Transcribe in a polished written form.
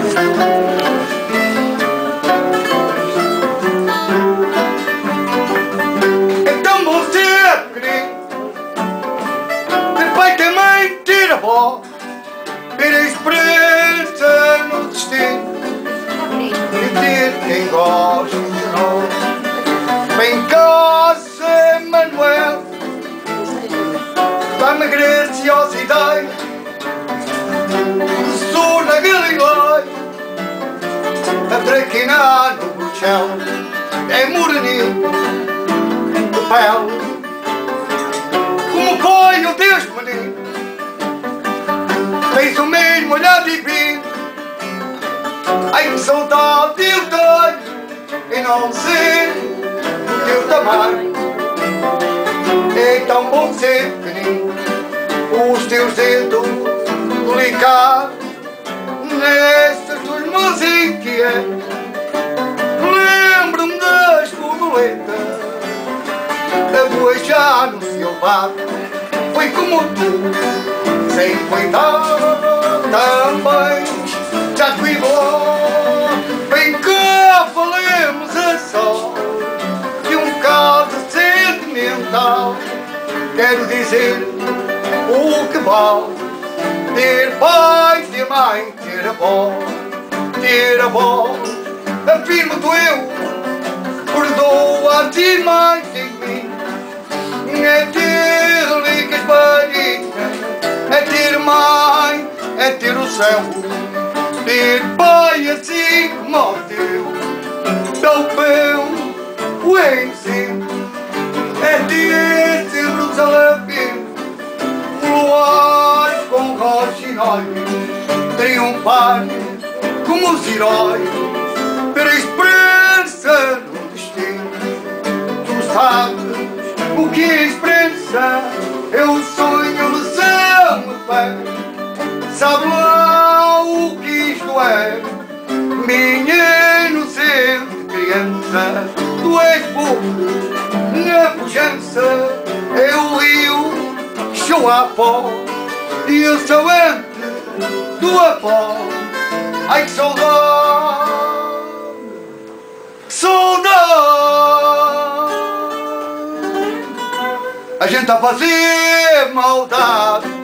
É tão bom ser pequenino, ter pai, ter mãe, ter avó, ter a esperança no destino e ter quem gosta de nós. Vem em casa, Manuel, dá-me graciosidade, sou na Galileia, a traquinar no chão, é moreninho de pele, como foi o Deus menino, fez o mesmo olhar divino. Ai, que saudade eu tenho e não sei o teu tamanho. É tão bom ser pequenino, os teus dedos delicados nestas tuas mãos inquietas. Lembro-me das borboletas a voar no seu barco. Foi como tu, sem cuidar também, já te igual. Vem cá, falemos a só de um caso sentimental. Quero dizer o que vale ter pai, ter mãe, ter avó, ter avó. Afirmo-te eu, perdoa-te mais em mim. É ter ricas varinhas, é ter mãe, é ter o céu, ter pai assim como o teu, tão bem o ensino, é ter Jerusalém, luar com roxinóis, triunfar como os heróis, ter a esperança no destino. Tu sabes o que é esperança, é o sonho de São Fé. Sabe lá o que isto é, minha inocente criança. Tu és pouco na pujança, é o rio que choa a pó, e eu sou antes do avó. Ai, que saudade, que saudade. A gente a fazer maldade